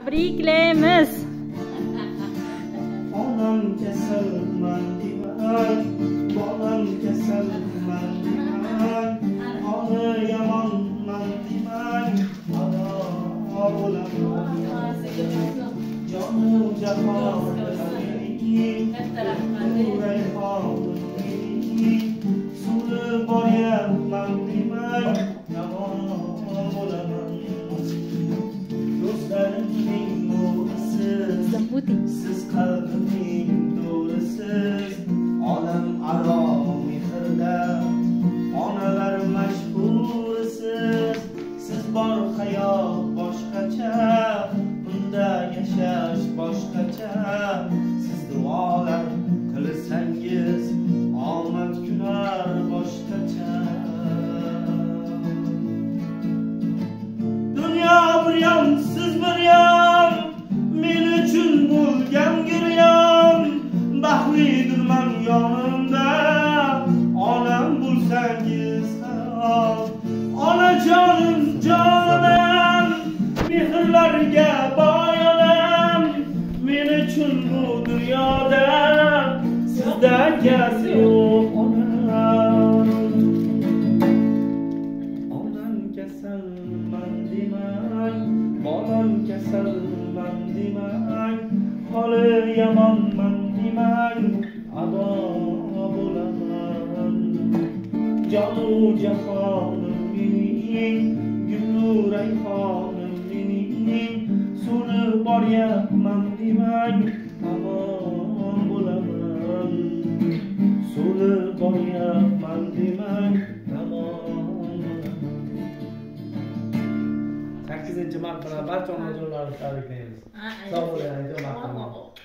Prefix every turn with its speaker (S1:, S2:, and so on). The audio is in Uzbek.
S1: Tabriklaymiz.
S2: Onam kasalman demang, bolam kasalman demang, ona yomonman demang, ado bo'laman. Jonu jahon suvni boryapman demang, yomon bo'laman. Do'stlarimning nurisiz, siz qalbimning nurisiz, olam aro mehrda onalar mashhurisiz. Siz bor hayot boshqacha, bunda yashash boshqacha. Siz duolar qilsangiz omad kular boshqacha. Dunyo bir yon, siz bir yon, men uchun bo'lgan giryon. Baxtlidirman yonimda, onam bo'lsangiz harom. Onajonim jonim, mehrlarga boy onam, men uchun bu dunyoda sizdan kasi yo'q onam. Onam kasalman demang, bolam kasalman demang, holi yomonman demang, ado bo'laman. Jonu jahonim mening, gulu rayhonim mening, suvni boryapman demang, amon bo'laman. Suvni boryapman demang, amon. 8-marta barcha onajonlarni tabriklaymiz. Sog' bo'ling,